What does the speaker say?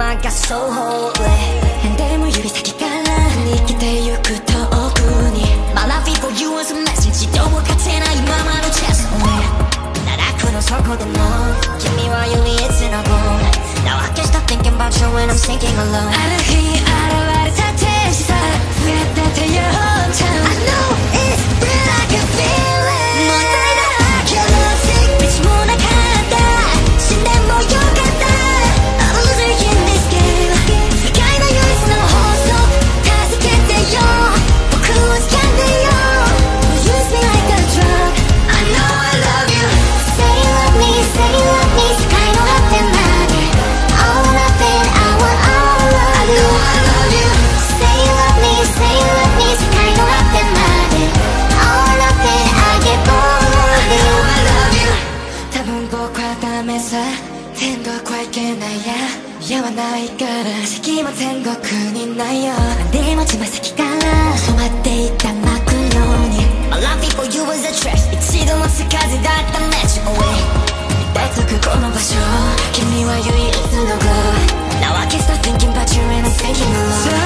I got so holy でも指先から逃げてゆく遠くに My love for you was a message どうかせないままの chest奈落の底でも君は唯一のゴール Now I can't stop thinking about you when I'm sinking alone ある日現れた天使さ増えててよ I know it's real I can feel it もったいないけど道もなかった死んでもよかった I'm losing in this game 世界の唯一の法則助けてよ僕を掴んでよ Use me like a drug I know I love you Say you love me Say you love me 世界の果てまで All or nothing I want all of you I know I love you Say you love me Say you love me 世界の果てまで All or nothing I give all of you I know I love you 多分僕はダメさ天国はいけないややはないから先も天国にないよでもつま先から染まっていた泣くように My love for you was a trash 一度もつかずだった match away 抱いとくこの場所君は唯一のゴール Now I can't stop thinking about you and I'm thinking alone